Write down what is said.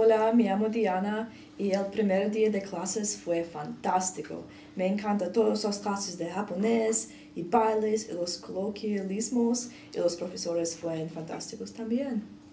Hola, me llamo Diana y el primer día de clases fue fantástico. Me encantan todas las clases de japonés y bailes y los coloquialismos y los profesores fueron fantásticos también.